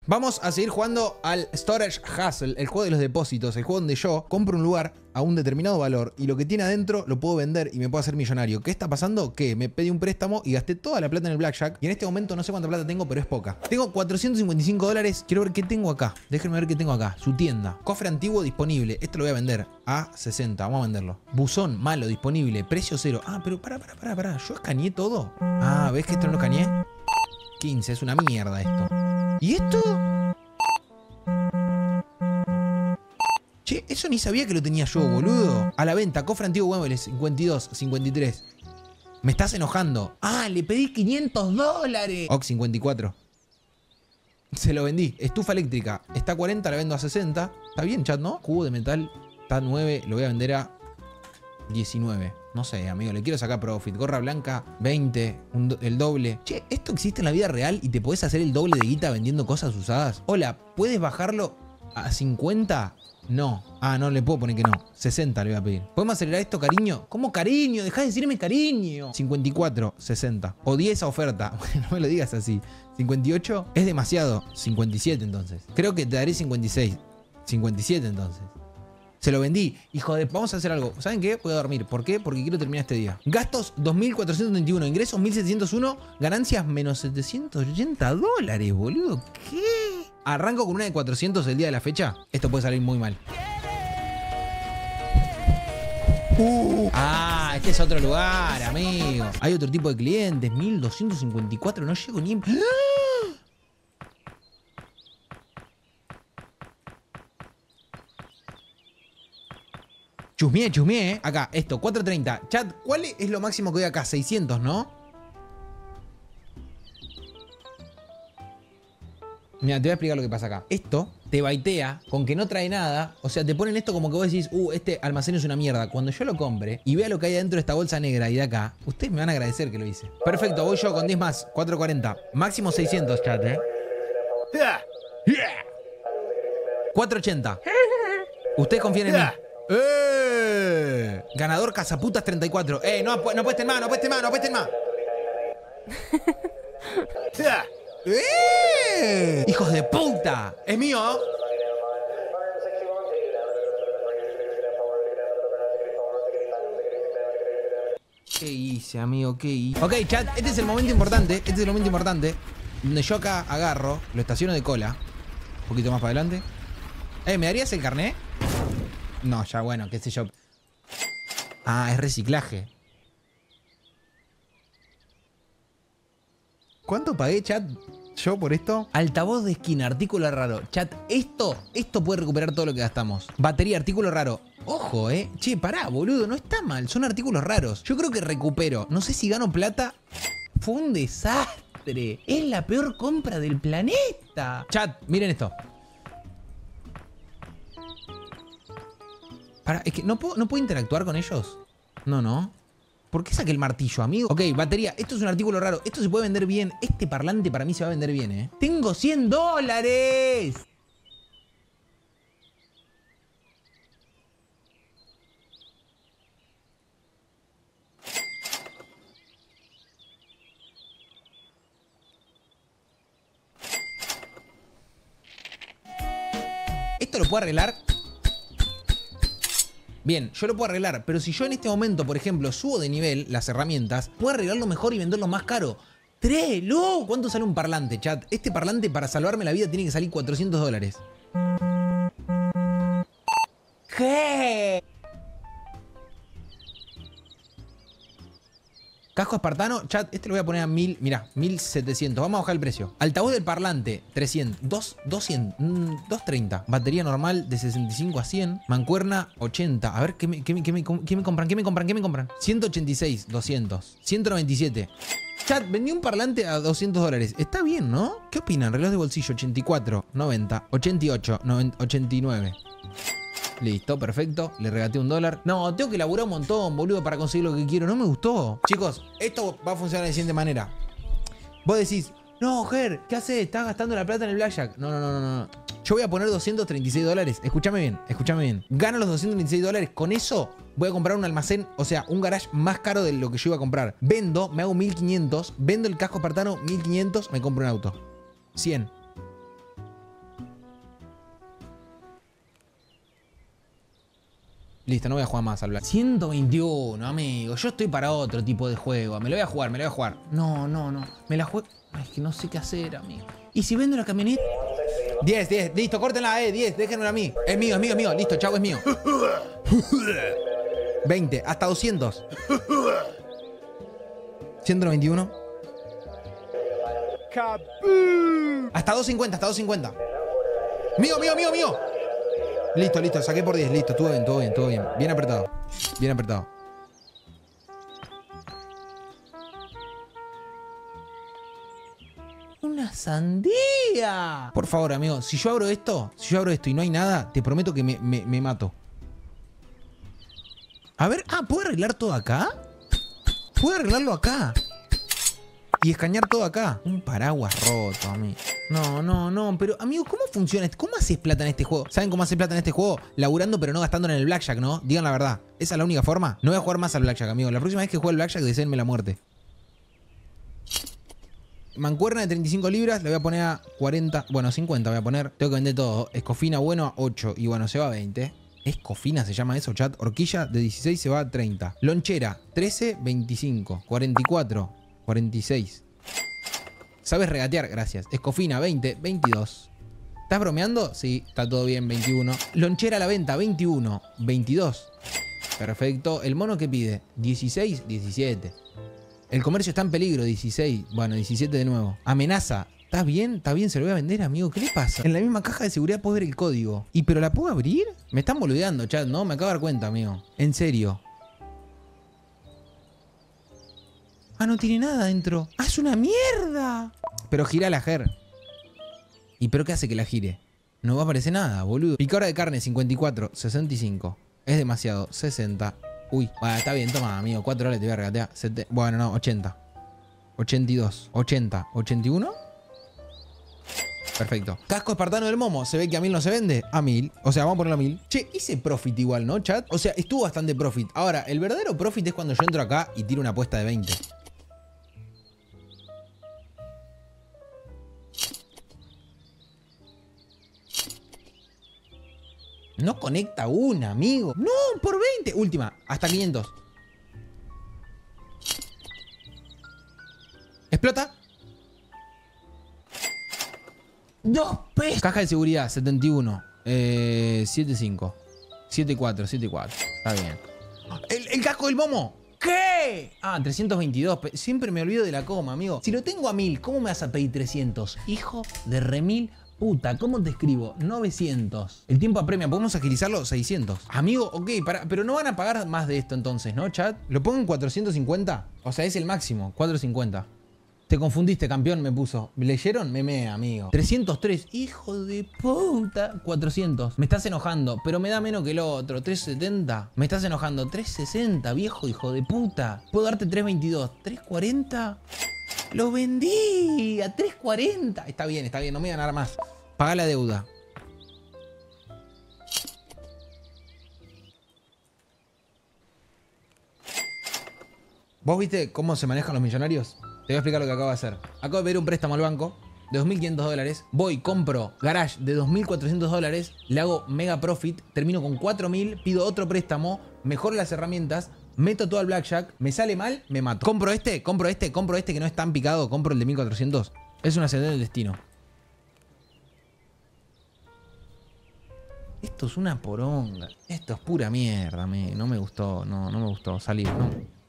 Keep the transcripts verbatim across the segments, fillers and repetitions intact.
Vamos a seguir jugando al Storage Hustle, el juego de los depósitos, el juego donde yo compro un lugar a un determinado valor y lo que tiene adentro lo puedo vender y me puedo hacer millonario. ¿Qué está pasando? Que me pedí un préstamo y gasté toda la plata en el blackjack y en este momento no sé cuánta plata tengo, pero es poca. Tengo cuatrocientos cincuenta y cinco dólares. Quiero ver qué tengo acá. Déjenme ver qué tengo acá. Su tienda. Cofre antiguo disponible. Esto lo voy a vender a sesenta. Vamos a venderlo. Buzón malo disponible. Precio cero. Ah, pero pará, pará, pará, pará. ¿Yo escaneé todo? Ah, ¿ves que esto no lo escaneé? quince. Es una mierda esto. ¿Y esto? Che, eso ni sabía que lo tenía yo, boludo. A la venta, cofre antiguo Wembley, cincuenta y dos, cincuenta y tres. Me estás enojando. Ah, le pedí quinientos dólares. Ox, cincuenta y cuatro. Se lo vendí. Estufa eléctrica. Está a cuarenta, la vendo a sesenta. Está bien, chat, ¿no? Cubo de metal. Está a nueve, lo voy a vender a diecinueve. No sé, amigo, le quiero sacar profit. Gorra blanca, veinte, un do el doble. Che, ¿esto existe en la vida real y te podés hacer el doble de guita vendiendo cosas usadas? Hola, ¿puedes bajarlo a cincuenta? No. Ah, no, le puedo poner que no. sesenta le voy a pedir. ¿Podemos acelerar esto, cariño? ¿Cómo cariño? Dejá de decirme cariño. cincuenta y cuatro, sesenta. Odié esa oferta. Bueno, no me lo digas así. cincuenta y ocho es demasiado. cincuenta y siete entonces. Creo que te daré cincuenta y seis. cincuenta y siete entonces. Se lo vendí. Hijo de... Vamos a hacer algo. ¿Saben qué? Voy a dormir. ¿Por qué? Porque quiero terminar este día. Gastos dos mil cuatrocientos treinta y uno. Ingresos mil setecientos uno. Ganancias menos setecientos ochenta dólares, boludo. ¿Qué? Arranco con una de cuatrocientos el día de la fecha. Esto puede salir muy mal. Uh, ah, este es otro lugar, amigo. Hay otro tipo de clientes. mil doscientos cincuenta y cuatro. No llego ni... Chusmié, chusmié, ¿eh? Acá, esto, cuatrocientos treinta. Chat, ¿cuál es lo máximo que doy acá? seiscientos, ¿no? Mira, te voy a explicar lo que pasa acá. Esto te baitea con que no trae nada. O sea, te ponen esto como que vos decís, uh, este almacén es una mierda. Cuando yo lo compre y vea lo que hay adentro de esta bolsa negra y de acá, ustedes me van a agradecer que lo hice. Perfecto, voy yo con diez más. cuatrocientos cuarenta. Máximo seiscientos, chat, ¿eh? cuatrocientos ochenta. Ustedes confían en mí. ¡Eh! Ganador Cazaputas treinta y cuatro. ¡Eh! No, no apuesten más, no apuesten más, no apuesten más. ¡Eh! ¡Hijos de puta! ¡Es mío! ¿Qué hice, amigo? ¿Qué hice? Ok, chat, este es el momento importante. Este es el momento importante. Donde yo acá agarro, lo estaciono de cola. Un poquito más para adelante. Eh, ¿me darías el carnet? No, ya bueno, qué sé yo. Ah, es reciclaje. ¿Cuánto pagué, chat, yo por esto? Altavoz de esquina, artículo raro. Chat, esto, esto puede recuperar todo lo que gastamos. Batería, artículo raro. Ojo, eh. Che, pará, boludo, no está mal. Son artículos raros. Yo creo que recupero. No sé si gano plata. Fue un desastre. Es la peor compra del planeta. Chat, miren esto. Para, es que no puedo, no puedo interactuar con ellos. No, no. ¿Por qué saqué el martillo, amigo? Ok, batería. Esto es un artículo raro. Esto se puede vender bien. Este parlante para mí se va a vender bien, ¿eh? ¡Tengo cien dólares! Esto lo puedo arreglar... Bien, yo lo puedo arreglar, pero si yo en este momento, por ejemplo, subo de nivel las herramientas, puedo arreglarlo mejor y venderlo más caro. ¡Tres! ¡Lo! ¿Cuánto sale un parlante, chat? Este parlante para salvarme la vida tiene que salir cuatrocientos dólares. ¿Qué? Casco espartano, chat, este lo voy a poner a mil, mirá, mil setecientos. Vamos a bajar el precio. Altavoz del parlante, trescientos. dos, doscientos, mmm, doscientos treinta. Batería normal de sesenta y cinco a cien. Mancuerna, ochenta. A ver, ¿qué me, qué me, qué me, qué me compran? ¿Qué me compran? ¿Qué me compran? ciento ochenta y seis, doscientos. ciento noventa y siete. Chat, vendí un parlante a doscientos dólares. Está bien, ¿no? ¿Qué opinan? Reloj de bolsillo, ochenta y cuatro, noventa, ochenta y ocho, noventa, ochenta y nueve. Listo, perfecto. Le regateé un dólar. No, tengo que laburar un montón, boludo, para conseguir lo que quiero. No me gustó. Chicos, esto va a funcionar de la siguiente manera. Vos decís, no, Ger, ¿qué haces? Estás gastando la plata en el blackjack. No, no, no, no, no. Yo voy a poner doscientos treinta y seis dólares. Escúchame bien, escúchame bien. Gano los doscientos treinta y seis dólares. Con eso voy a comprar un almacén, o sea, un garage más caro de lo que yo iba a comprar. Vendo, me hago mil quinientos. Vendo el casco espartano, mil quinientos. Me compro un auto. cien. Listo, no voy a jugar más al Black. ciento veintiuno, amigo. Yo estoy para otro tipo de juego. Me lo voy a jugar, me lo voy a jugar. No, no, no. Me la juego. Ay, es que no sé qué hacer, amigo. ¿Y si vendo la camioneta? diez, diez. Listo, córtenla, eh. diez. Déjenmela a mí. Es mío, es mío, es mío. Listo, chau, es mío. veinte. Hasta doscientos. ciento noventa y uno. Hasta doscientos cincuenta, hasta doscientos cincuenta. Mío, mío, mío, mío. Listo, listo, saqué por diez, listo, todo bien, todo bien, todo bien. Bien apretado, bien apretado. ¡Una sandía! Por favor, amigo, si yo abro esto, si yo abro esto y no hay nada, te prometo que me, me, me mato. A ver, ah, ¿puedo arreglar todo acá? ¿Puedo arreglarlo acá? Y escanear todo acá. Un paraguas roto, amigo. No, no, no. Pero, amigo, ¿cómo funciona esto? ¿Cómo haces plata en este juego? ¿Saben cómo haces plata en este juego? Laburando pero no gastando en el blackjack, ¿no? Digan la verdad. ¿Esa es la única forma? No voy a jugar más al blackjack, amigo. La próxima vez que juegue al blackjack, deseenme la muerte. Mancuerna de treinta y cinco libras. Le voy a poner a cuarenta. Bueno, cincuenta voy a poner. Tengo que vender todo. Escofina bueno a ocho. Y bueno, se va a veinte. Escofina se llama eso, chat. Horquilla de dieciséis se va a treinta. Lonchera, trece, veinticinco. cuarenta y cuatro. cuarenta y seis. ¿Sabes regatear? Gracias. Escofina, veinte, veintidós. ¿Estás bromeando? Sí, está todo bien, veintiuno. Lonchera a la venta, veintiuno, veintidós. Perfecto. ¿El mono qué pide? dieciséis, diecisiete. El comercio está en peligro, dieciséis. Bueno, diecisiete de nuevo. Amenaza. ¿Estás bien? ¿Está bien? Se lo voy a vender, amigo. ¿Qué le pasa? En la misma caja de seguridad puedo ver el código. ¿Y pero la puedo abrir? Me están boludeando, chat, ¿no? Me acabo de dar cuenta, amigo. En serio. Ah, no tiene nada adentro. ¡Ah, es una mierda! Pero gira la Ger. ¿Y pero qué hace que la gire? No va a aparecer nada, boludo. Picadora de carne, cincuenta y cuatro, sesenta y cinco. Es demasiado, sesenta. Uy, bueno, está bien, toma, amigo. cuatro dólares te voy a regatear. Sete... Bueno, no, ochenta. ochenta y dos. ochenta. ¿ochenta y uno? Perfecto. Casco espartano del Momo. ¿Se ve que a mil no se vende? A mil. O sea, vamos a ponerlo a mil. Che, hice profit igual, ¿no, chat? O sea, estuvo bastante profit. Ahora, el verdadero profit es cuando yo entro acá y tiro una apuesta de veinte. No conecta una, amigo. No, por veinte. Última, hasta quinientos. Explota. Dos pesos. Caja de seguridad, setenta y uno. Eh, setenta y cinco. setenta y cuatro, setenta y cuatro. Está bien. El, el casco del Momo. ¿Qué? Ah, trescientos veintidós. Siempre me olvido de la coma, amigo. Si lo tengo a mil, ¿cómo me vas a pedir trescientos? Hijo de remil. Puta, ¿cómo te escribo? novecientos. El tiempo apremia, ¿podemos agilizarlo? seiscientos. Amigo, ok, para, pero no van a pagar más de esto entonces, ¿no, chat? ¿Lo pongo en cuatrocientos cincuenta? O sea, es el máximo, cuatrocientos cincuenta. Te confundiste, campeón, me puso. ¿Leyeron? Meme, amigo. trescientos tres. Hijo de puta. cuatrocientos. Me estás enojando, pero me da menos que el otro. trescientos setenta. Me estás enojando. trescientos sesenta, viejo hijo de puta. ¿Puedo darte trescientos veintidós? ¿trescientos cuarenta? ¡Lo vendí! A trescientos cuarenta. Está bien, está bien. No me voy a ganar más. Paga la deuda. ¿Vos viste cómo se manejan los millonarios? Te voy a explicar lo que acabo de hacer. Acabo de pedir un préstamo al banco de dos mil quinientos dólares. Voy, compro garage de dos mil cuatrocientos dólares. Le hago mega profit. Termino con cuatro mil. Pido otro préstamo. Mejoro las herramientas. Meto todo al blackjack. Me sale mal, me mato. Compro este, compro este, compro este que no es tan picado. Compro el de mil cuatrocientos. Es una sentencia del destino. Esto es una poronga. Esto es pura mierda. Me, no me gustó. No, no me gustó salir, ¿no?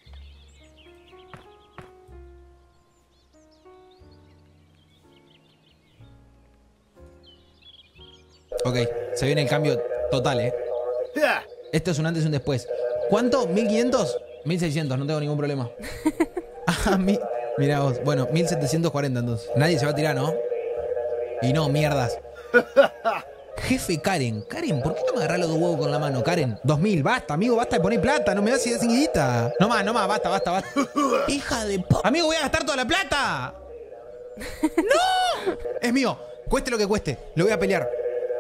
Ok, se viene el cambio total, ¿eh? Esto es un antes y un después. ¿Cuánto? ¿mil quinientos? mil seiscientos, no tengo ningún problema. Ah, mi... Mirá vos. Bueno, mil setecientos cuarenta entonces. Nadie se va a tirar, ¿no? Y no, mierdas. Jefe Karen. Karen, ¿por qué no me agarrás los dos huevos con la mano, Karen? dos mil, basta, amigo, basta de poner plata. No me das idea sin guita. No más, no más, basta, basta, basta. Hija de p... Amigo, voy a gastar toda la plata. ¡No! Es mío. Cueste lo que cueste. Lo voy a pelear.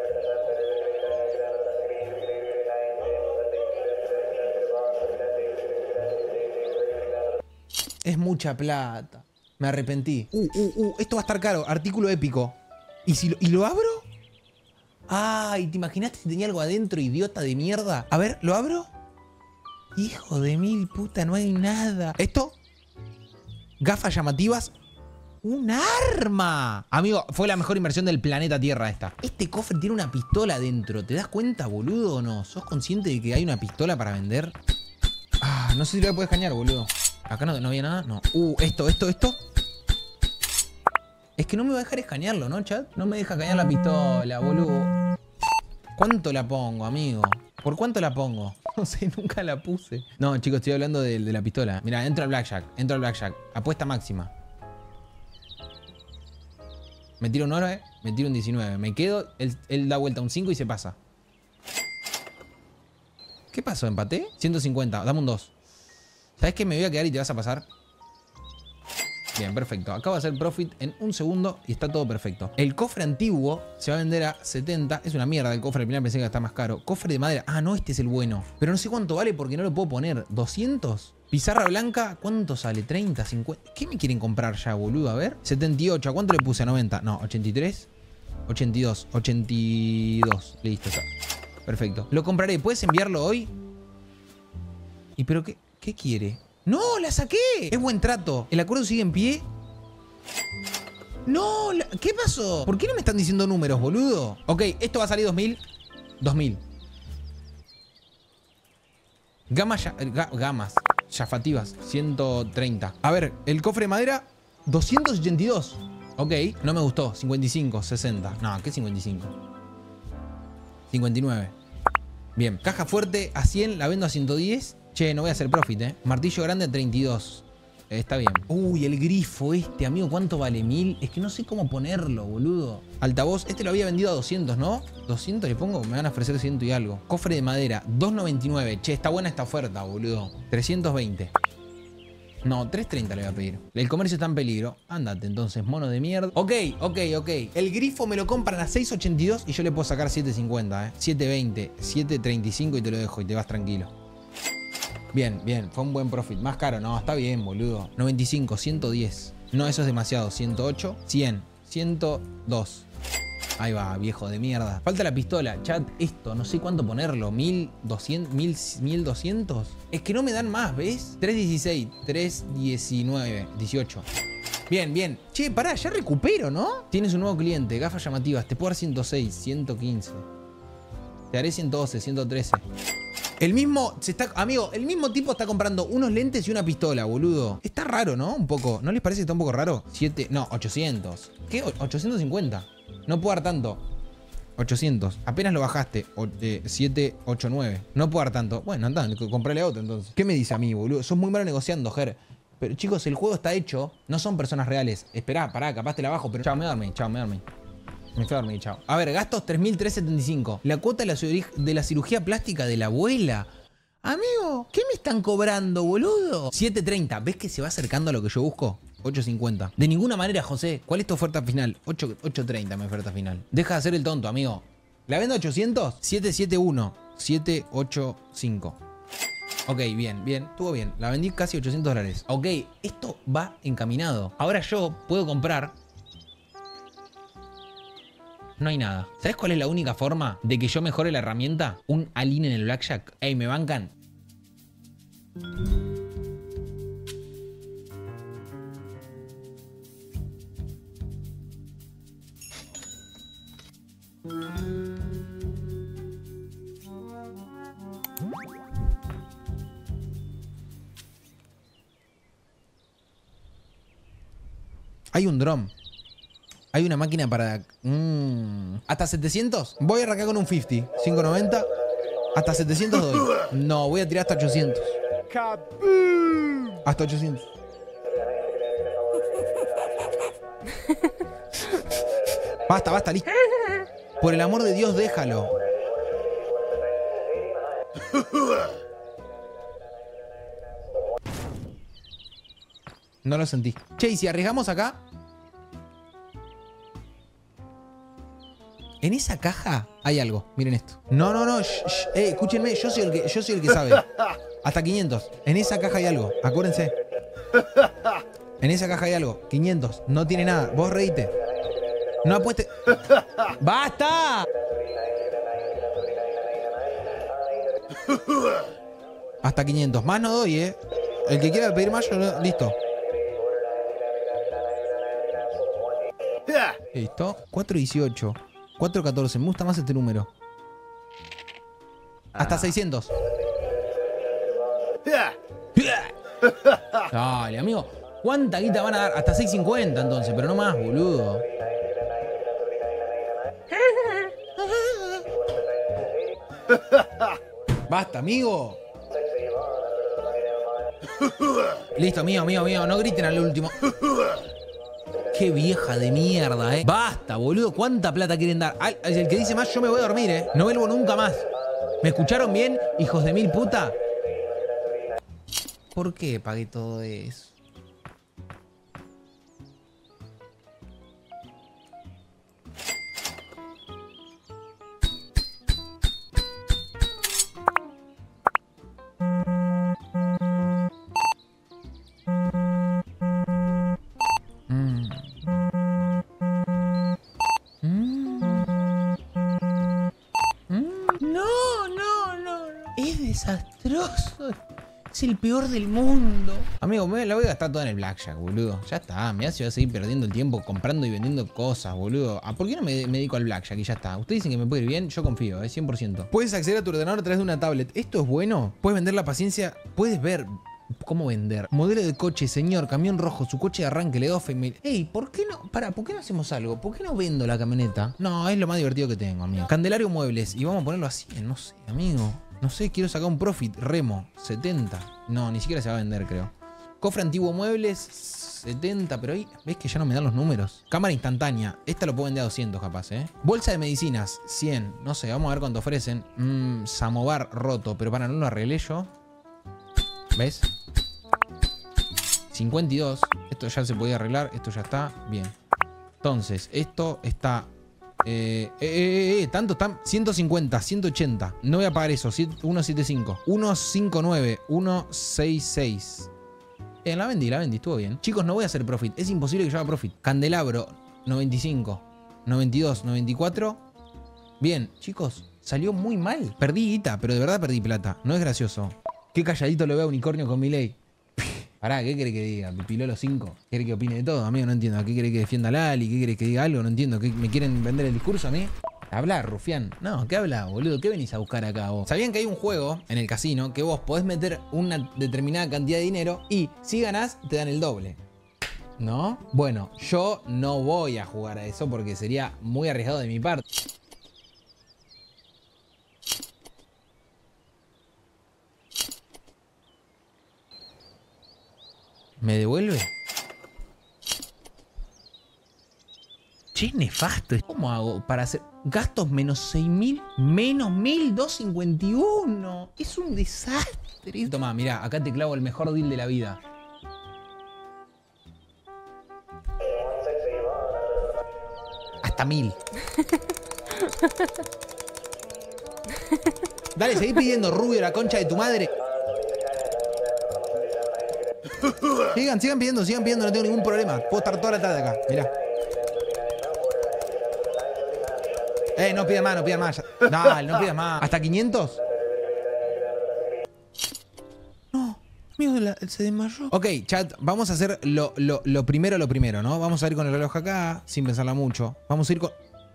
Es mucha plata. Me arrepentí. Uh, uh, uh. Esto va a estar caro. Artículo épico. ¿Y si lo, y lo abro? Ay, ¿te imaginaste si tenía algo adentro, idiota de mierda? A ver, ¿lo abro? Hijo de mil puta, no hay nada. ¿Esto? Gafas llamativas. ¡Un arma! Amigo, fue la mejor inversión del planeta Tierra esta. Este cofre tiene una pistola adentro. ¿Te das cuenta, boludo, o no? ¿Sos consciente de que hay una pistola para vender? Ah, no sé si lo puedes cañar, boludo. Acá no, no había nada. No. Uh, esto, esto, esto. Es que no me va a dejar escanearlo, ¿no, chat? No me deja cañar la pistola, boludo. ¿Cuánto la pongo, amigo? ¿Por cuánto la pongo? No sé, nunca la puse. No, chicos, estoy hablando de, de la pistola. Mira, entro al blackjack. Entro al blackjack. Apuesta máxima. Me tiro un nueve, me tiro un diecinueve. Me quedo, él, él da vuelta un cinco y se pasa. ¿Qué pasó? ¿Empaté? ciento cincuenta, dame un dos. ¿Sabes qué? Me voy a quedar y te vas a pasar. Bien, perfecto. Acabo de hacer profit en un segundo y está todo perfecto. El cofre antiguo se va a vender a setenta. Es una mierda el cofre. Al final pensé que está más caro. Cofre de madera. Ah, no, este es el bueno. Pero no sé cuánto vale porque no lo puedo poner. ¿doscientos? Pizarra blanca. ¿Cuánto sale? ¿treinta? ¿cincuenta? ¿Qué me quieren comprar ya, boludo? A ver. setenta y ocho. ¿A cuánto le puse? ¿noventa? No, ochenta y tres. ochenta y dos. ochenta y dos. Listo, está. Perfecto. Lo compraré. ¿Puedes enviarlo hoy? ¿Y pero qué, qué quiere? ¡No! ¡La saqué! Es buen trato. ¿El acuerdo sigue en pie? ¡No! La... ¿Qué pasó? ¿Por qué no me están diciendo números, boludo? Ok, esto va a salir dos mil. dos mil. Gamas, ya... Ga... Gamas. Llafativas. ciento treinta. A ver, el cofre de madera. doscientos ochenta y dos. Ok, no me gustó. cincuenta y cinco, sesenta. No, ¿qué cincuenta y cinco? cincuenta y nueve. Bien. Caja fuerte a cien. La vendo a ciento diez. Che, no voy a hacer profit, ¿eh? Martillo grande a treinta y dos. Eh, está bien. Uy, el grifo este, amigo. ¿Cuánto vale? ¿Mil? Es que no sé cómo ponerlo, boludo. Altavoz. Este lo había vendido a doscientos, ¿no? ¿doscientos le pongo? Me van a ofrecer ciento y algo. Cofre de madera. dos noventa y nueve. Che, está buena esta oferta, boludo. trescientos veinte. No, trescientos treinta le voy a pedir. El comercio está en peligro. Ándate, entonces, mono de mierda. Ok, ok, ok. El grifo me lo compran a seis ochenta y dos y yo le puedo sacar siete cincuenta, ¿eh? siete veinte, siete treinta y cinco y te lo dejo y te vas tranquilo. Bien, bien, fue un buen profit. Más caro, no, está bien, boludo. noventa y cinco, ciento diez. No, eso es demasiado. ciento ocho, cien, ciento dos. Ahí va, viejo de mierda. Falta la pistola. Chat, esto, no sé cuánto ponerlo. mil doscientos, mil doscientos. Es que no me dan más, ¿ves? trescientos dieciséis, trescientos diecinueve, dieciocho. Bien, bien. Che, pará, ya recupero, ¿no? Tienes un nuevo cliente, gafas llamativas. Te puedo dar ciento seis, ciento quince. Te haré ciento doce, ciento trece. El mismo, se está, amigo, el mismo tipo está comprando unos lentes y una pistola, boludo. Está raro, ¿no? Un poco. ¿No les parece que está un poco raro? siete, no, ochocientos. ¿Qué? ochocientos cincuenta. No puedo dar tanto. ochocientos. Apenas lo bajaste. O, eh, siete, ocho, nueve. No puedo dar tanto. Bueno, anda, comprale otro entonces. ¿Qué me dice a mí, boludo? Sos muy malo negociando, Ger. Pero chicos, el juego está hecho. No son personas reales. Esperá, pará, capaz te la bajo, pero... Chao, me dormí, chao, me dormí. Me fui a dormir, chao. A ver, gastos tres mil trescientos setenta y cinco. La cuota de la, de la cirugía plástica de la abuela. Amigo, ¿qué me están cobrando, boludo? siete treinta. ¿Ves que se va acercando a lo que yo busco? ocho cincuenta. De ninguna manera, José. ¿Cuál es tu oferta final? ocho treinta mi oferta final. Deja de hacer el tonto, amigo. ¿La vendo a ochocientos? siete siete uno. siete ocho cinco. Ok, bien, bien. Estuvo bien. La vendí casi ochocientos dólares. Ok, esto va encaminado. Ahora yo puedo comprar... No hay nada. ¿Sabes cuál es la única forma de que yo mejore la herramienta? Un all-in en el blackjack. Ey, ¿me bancan? Hay un drum. Hay una máquina para... Mm, ¿hasta setecientos? Voy a arrancar con un cincuenta. cinco noventa. Hasta setecientos doy. No, voy a tirar hasta ochocientos. Hasta ochocientos. Basta, basta, listo. Por el amor de Dios, déjalo. No lo sentí. Che, ¿y si arriesgamos acá? En esa caja hay algo. Miren esto. No, no, no. Shh, shh. Eh, escúchenme. Yo soy, el que, yo soy el que sabe. Hasta quinientos. En esa caja hay algo. Acuérdense. En esa caja hay algo. quinientos. No tiene nada. Vos reíte. No apueste. ¡Basta! Hasta quinientos. Más no doy, eh. El que quiera pedir más, yo no... Listo. Listo. cuatro dieciocho. cuatro catorce. Me gusta más este número. Hasta seiscientos. Dale, amigo. ¿Cuánta guita van a dar? Hasta seiscientos cincuenta entonces, pero no más, boludo. Basta, amigo. Listo, mío, mío, mío. No griten al último. Qué vieja de mierda, eh. Basta, boludo. ¿Cuánta plata quieren dar? Al, el que dice más, yo me voy a dormir, eh. No vuelvo nunca más. ¿Me escucharon bien, hijos de mil puta? ¿Por qué pagué todo eso? Desastroso. Es el peor del mundo. Amigo, me la voy a gastar toda en el blackjack, boludo. Ya está, me hace voy a seguir perdiendo el tiempo comprando y vendiendo cosas, boludo. ¿A por qué no me, me dedico al blackjack y ya está? Ustedes dicen que me puede ir bien, yo confío, es cien por ciento. Puedes acceder a tu ordenador a través de una tablet. Esto es bueno. Puedes vender la paciencia. Puedes ver cómo vender. Modelo de coche, señor, camión rojo, su coche de arranque, le doy femil. Ey, ¿por qué no? Para, ¿por qué no hacemos algo? ¿Por qué no vendo la camioneta? No, es lo más divertido que tengo, amigo. Candelario Muebles. Y vamos a ponerlo así, no sé, amigo. No sé, quiero sacar un profit. Remo, setenta. No, ni siquiera se va a vender, creo. Cofre antiguo muebles, setenta. Pero ahí, ¿ves que ya no me dan los números? Cámara instantánea. Esta lo puedo vender a doscientos capaz, ¿eh? Bolsa de medicinas, cien. No sé, vamos a ver cuánto ofrecen. Mmm, Samovar roto. Pero para, no lo arreglé yo. ¿Ves? cincuenta y dos. Esto ya se podía arreglar. Esto ya está. Bien. Entonces, esto está... Eh, eh, eh, eh, tanto están ciento cincuenta, ciento ochenta. No voy a pagar eso. ciento setenta y cinco, ciento cincuenta y nueve, ciento sesenta y seis. Eh, la vendí, la vendí, estuvo bien. Chicos, no voy a hacer profit. Es imposible que yo haga profit. Candelabro, noventa y cinco, noventa y dos, noventa y cuatro. Bien, chicos, salió muy mal. Perdí guita, pero de verdad perdí plata. No es gracioso. Qué calladito lo veo a Unicornio con mi ley. Pará, ¿qué querés que diga? ¿Me piló los cinco? ¿Querés que opine de todo? Amigo, no entiendo. ¿Qué querés que defienda a Lali? ¿Qué querés que diga algo? No entiendo. ¿Qué, ¿Me quieren vender el discurso a mí? Habla, rufián. No, ¿qué habla, boludo? ¿Qué venís a buscar acá vos? ¿Sabían que hay un juego en el casino que vos podés meter una determinada cantidad de dinero y si ganás te dan el doble? ¿No? Bueno, yo no voy a jugar a eso porque sería muy arriesgado de mi parte. ¿Me devuelve? Che, nefasto. ¿Cómo hago para hacer gastos menos seis mil? Menos mil doscientos cincuenta y uno. Es un desastre. Toma, mirá, acá te clavo el mejor deal de la vida. Hasta mil. Dale, seguí pidiendo, rubio, la concha de tu madre. Sigan, sigan pidiendo, sigan pidiendo, no tengo ningún problema. Puedo estar toda la tarde acá, mirá. Eh, no pidas más, no pidas más. Dale, no pidas más. ¿Hasta quinientos? No, amigo, se desmayó. Ok, chat, vamos a hacer lo, lo, lo primero, lo primero, ¿no? Vamos a ir con el reloj acá, sin pensarla mucho. Vamos a ir con...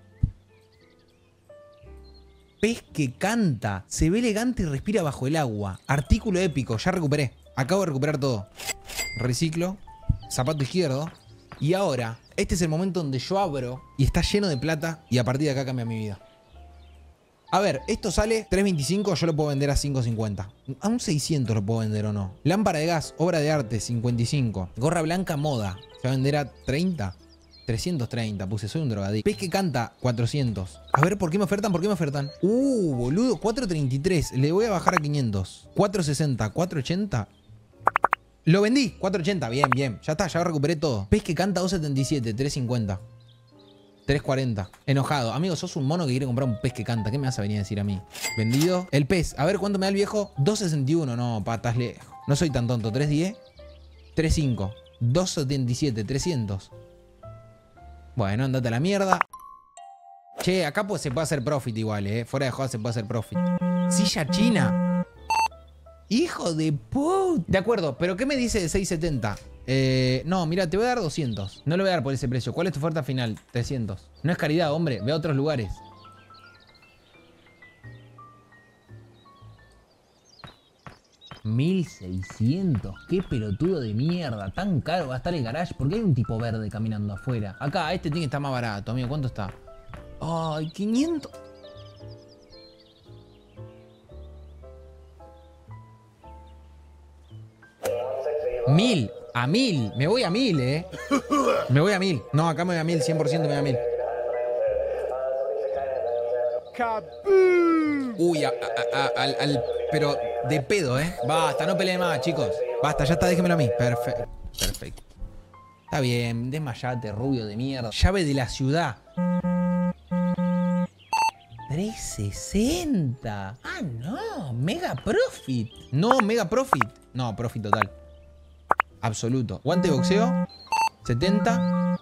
Pez que canta, se ve elegante y respira bajo el agua. Artículo épico, ya recuperé. Acabo de recuperar todo. Reciclo. Zapato izquierdo. Y ahora, este es el momento donde yo abro y está lleno de plata y a partir de acá cambia mi vida. A ver, esto sale tres veinticinco, yo lo puedo vender a cinco cincuenta. A un seiscientos lo puedo vender o no. Lámpara de gas, obra de arte, cincuenta y cinco. Gorra blanca, moda. ¿Se va a vender a treinta? trescientos treinta, puse, soy un drogadicto. Pez que canta, cuatrocientos. A ver, ¿por qué me ofertan? ¿Por qué me ofertan? Uh, boludo, cuatrocientos treinta y tres. Le voy a bajar a quinientos. cuatrocientos sesenta, cuatrocientos ochenta. Lo vendí, cuatrocientos ochenta, bien, bien. Ya está, ya recuperé todo. Pez que canta, doscientos setenta y siete, trescientos cincuenta. trescientos cuarenta. Enojado. Amigo, sos un mono que quiere comprar un pez que canta. ¿Qué me vas a venir a decir a mí? Vendido. El pez. A ver, ¿cuánto me da el viejo? doscientos sesenta y uno. No, patas lejos. No soy tan tonto. trescientos diez. trescientos cinco. doscientos setenta y siete. trescientos. Bueno, andate a la mierda. Che, acá pues se puede hacer profit igual, eh. Fuera de joda se puede hacer profit. Silla china. Hijo de puta. De acuerdo, pero ¿qué me dice de seiscientos setenta? Eh, no, mira, te voy a dar doscientos. No le voy a dar por ese precio. ¿Cuál es tu oferta final? trescientos. No es caridad, hombre. Ve a otros lugares. mil seiscientos. Qué pelotudo de mierda. Tan caro va a estar el garage. ¿Por qué hay un tipo verde caminando afuera? Acá, este tiene que estar más barato, amigo. ¿Cuánto está? Ay, quinientos. Mil. A mil. Me voy a mil, eh. Me voy a mil. No, acá me voy a mil. cien por ciento me voy a mil. Uy, a, a, a, al, al... Pero de pedo, ¿eh? Basta, no peleen más, chicos. Basta, ya está, déjemelo a mí. Perfecto. Perfecto. Está bien, desmayate, rubio de mierda. Llave de la ciudad. trescientos sesenta. Ah, no. Mega profit. No, mega profit. No, profit total. Absoluto. Guante de boxeo. setenta.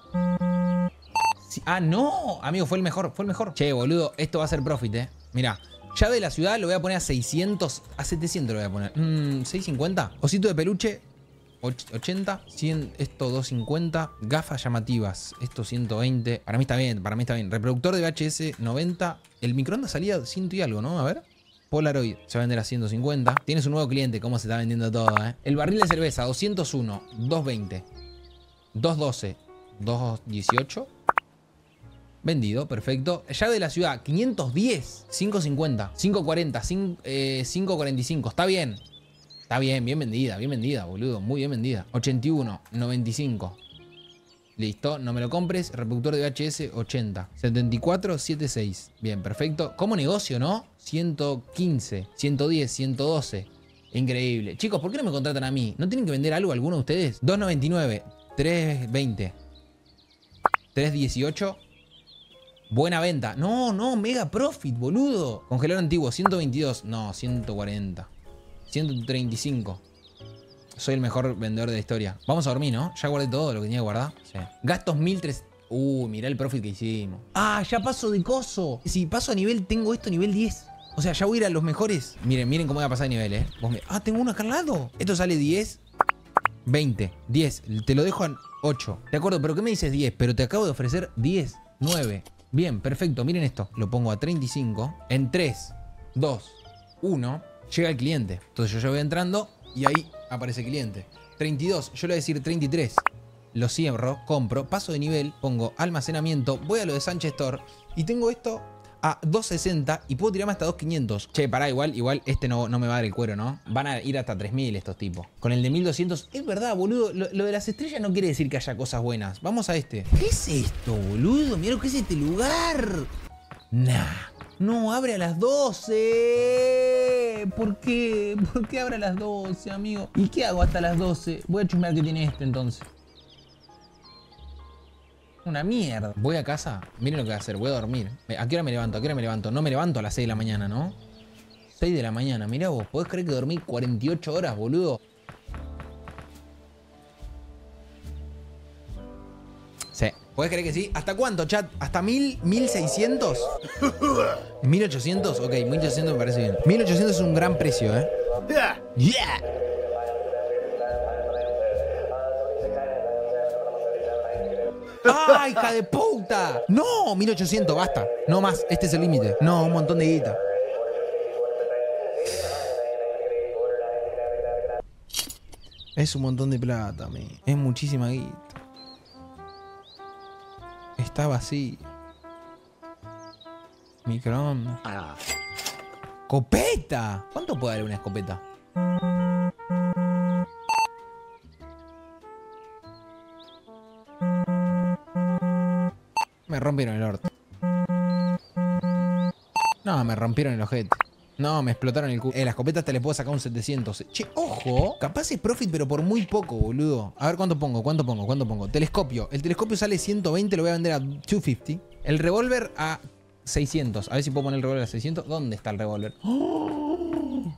Sí. Ah, no. Amigo, fue el mejor. Fue el mejor. Che, boludo. Esto va a ser profit, eh. Mirá. Llave de la ciudad lo voy a poner a seiscientos. A setecientos lo voy a poner. Mm, ¿seiscientos cincuenta? Osito de peluche. ochenta. cien. Esto doscientos cincuenta. Gafas llamativas. Esto ciento veinte. Para mí está bien. Para mí está bien. Reproductor de V H S noventa. El microondas salía cien y algo, ¿no? A ver. Polaroid se va a vender a ciento cincuenta. Tienes un nuevo cliente. ¿Cómo se está vendiendo todo, eh? El barril de cerveza. doscientos uno. doscientos veinte. doscientos doce. doscientos dieciocho. Vendido, perfecto. Llave de la ciudad, quinientos diez, quinientos cincuenta, quinientos cuarenta, quinientos cuarenta y cinco. Está bien. Está bien, bien vendida, bien vendida, boludo. Muy bien vendida. ochenta y uno, noventa y cinco. Listo, no me lo compres. Reproductor de V H S, ochenta. setenta y cuatro, setenta y seis. Bien, perfecto. Como negocio, ¿no? ciento quince, ciento diez, ciento doce. Increíble. Chicos, ¿por qué no me contratan a mí? ¿No tienen que vender algo alguno de ustedes? doscientos noventa y nueve, trescientos veinte, trescientos dieciocho. Buena venta. No, no, mega profit, boludo. Congelador antiguo, ciento veintidós. No, ciento cuarenta. ciento treinta y cinco. Soy el mejor vendedor de la historia. Vamos a dormir, ¿no? Ya guardé todo lo que tenía que guardar. Sí. Gastos mil trescientos. Uh, mirá el profit que hicimos. Ah, ya paso de coso. Si paso a nivel, tengo esto a nivel diez. O sea, ya voy a ir a los mejores. Miren, miren cómo voy a pasar de nivel, ¿eh? Vos me... Ah, tengo uno acá al lado. Esto sale diez. veinte. diez. Te lo dejo en ocho. De acuerdo, pero ¿qué me dices diez? Pero te acabo de ofrecer diez. nueve. Bien, perfecto. Miren esto. Lo pongo a treinta y cinco. En tres, dos, uno. Llega el cliente. Entonces yo ya voy entrando y ahí aparece el cliente. treinta y dos. Yo le voy a decir treinta y tres. Lo cierro, compro, paso de nivel, pongo almacenamiento, voy a lo de Sánchez Store y tengo esto a doscientos sesenta y puedo tirarme hasta dos mil quinientos. Che, pará, igual, igual este no, no me va a dar el cuero, ¿no? Van a ir hasta tres mil estos tipos. Con el de mil doscientos, es verdad, boludo. Lo, lo de las estrellas no quiere decir que haya cosas buenas. Vamos a este. ¿Qué es esto, boludo? Mirá lo que es este lugar. Nah. No, abre a las doce. ¿Por qué? ¿Por qué abre a las doce, amigo? ¿Y qué hago hasta las doce? Voy a chusmear que tiene este entonces. Una mierda. Voy a casa. Miren lo que voy a hacer. Voy a dormir. ¿A qué hora me levanto? ¿A qué hora me levanto? No me levanto a las seis de la mañana, ¿no? seis de la mañana. Mirá vos. ¿Podés creer que dormí cuarenta y ocho horas, boludo? Sí. ¿Podés creer que sí? ¿Hasta cuánto, chat? ¿Hasta mil? ¿mil seiscientos? ¿mil ochocientos? Ok, mil ochocientos me parece bien. mil ochocientos es un gran precio, ¿eh? ¡Yeah! ¡Yeah! ¡Ah, hija de puta! ¡No! mil ochocientos, basta. No más, este es el límite. No, un montón de guita. Es un montón de plata, mi. Es muchísima guita. Está vacío. Microondas. Ah. ¡Escopeta! ¿Cuánto puede valer una escopeta? Me rompieron el orto. No, me rompieron el ojete. No, me explotaron el culo. Eh, la escopeta te le puedo sacar un setecientos. Che, ojo. Capaz es profit, pero por muy poco, boludo. A ver cuánto pongo, cuánto pongo, cuánto pongo. Telescopio. El telescopio sale ciento veinte, lo voy a vender a doscientos cincuenta. El revólver a seiscientos. A ver si puedo poner el revólver a seiscientos. ¿Dónde está el revólver? Oh.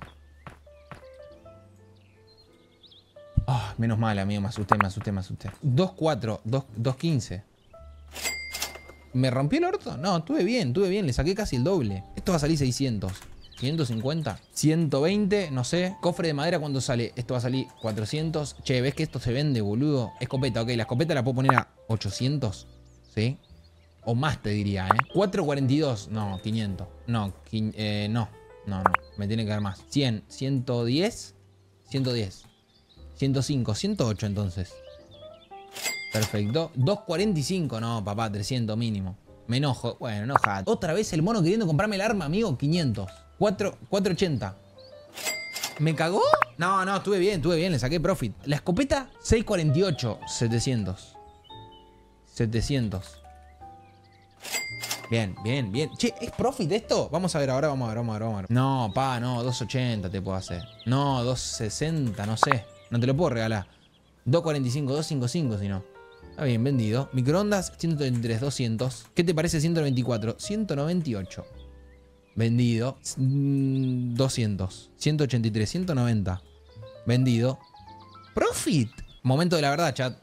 Oh, menos mal, amigo. Me asusté, me asusté, me asusté. dos cuatro, dos quince. ¿Me rompió el orto? No, estuve bien, estuve bien. Le saqué casi el doble. Esto va a salir seiscientos. quinientos cincuenta. ciento veinte, no sé. Cofre de madera, ¿cuánto sale? Esto va a salir cuatrocientos. Che, ¿ves que esto se vende, boludo? Escopeta, ok. La escopeta la puedo poner a ochocientos. ¿Sí? O más te diría, ¿eh? cuatrocientos cuarenta y dos. No, quinientos. No, eh, no. No, no. Me tiene que dar más. cien, ciento diez. ciento diez. ciento cinco, ciento ocho entonces. Perfecto. doscientos cuarenta y cinco. No, papá, trescientos mínimo. Me enojo. Bueno, enojate. Otra vez el mono queriendo comprarme el arma, amigo. quinientos. cuatro, cuatrocientos ochenta. ¿Me cagó? No, no, estuve bien, estuve bien. Le saqué profit. La escopeta, seiscientos cuarenta y ocho. setecientos. setecientos. Bien, bien, bien. Che, ¿es profit esto? Vamos a ver ahora, vamos a ver, vamos a ver, vamos a ver. No, pa, no, doscientos ochenta te puedo hacer. No, doscientos sesenta, no sé. No te lo puedo regalar. doscientos cuarenta y cinco, doscientos cincuenta y cinco si no. Está bien, vendido. Microondas, ciento treinta y tres, doscientos. ¿Qué te parece ciento veinticuatro? ciento noventa y ocho. Vendido. doscientos. ciento ochenta y tres, ciento noventa. Vendido. Profit. Momento de la verdad, chat.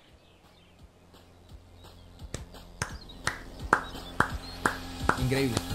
Increíble.